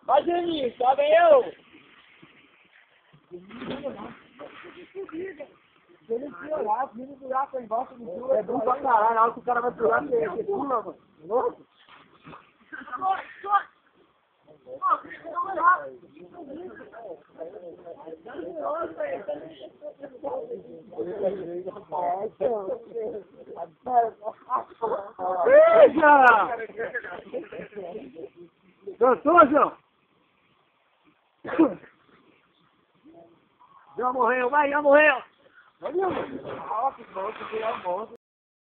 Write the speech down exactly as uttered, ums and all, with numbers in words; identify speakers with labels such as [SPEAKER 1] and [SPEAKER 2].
[SPEAKER 1] Vai, Geninho, sobe aí, eu. Se ele piorar, se ele pular pra embaixo do pula. É bom pra caralho, na hora que o cara vai pular, você pula, mano. Louco? Veja! Gostou, João? Já morreu, vai, já morreu! Já morreu!